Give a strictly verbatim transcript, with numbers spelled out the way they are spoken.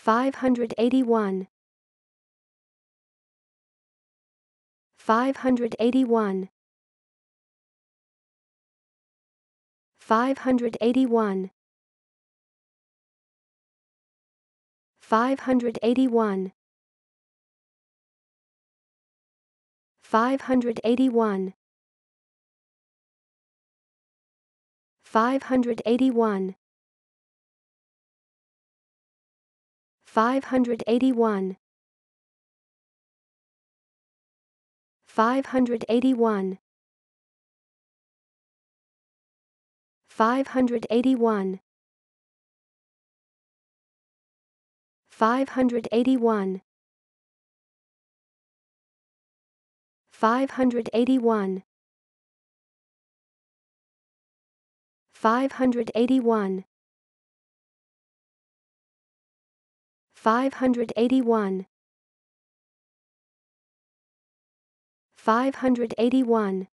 five hundred eighty-one, five hundred eighty-one, five hundred eighty-one, five hundred eighty-one, five hundred eighty-one, five hundred eighty-one, five hundred eighty-one, five hundred eighty-one, five hundred eighty-one, five hundred eighty-one, five hundred eighty-one, five hundred eighty-one, five hundred eighty-one, five hundred eighty-one,